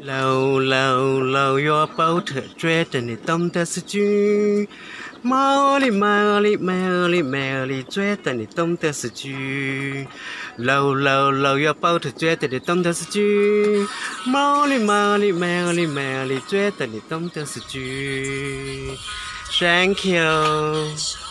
搂your boat， 觉得你懂得是句。Molly，觉得你懂得是句。搂 your boat， 觉得你懂得是句。Molly，觉得你懂得是句。Thank you。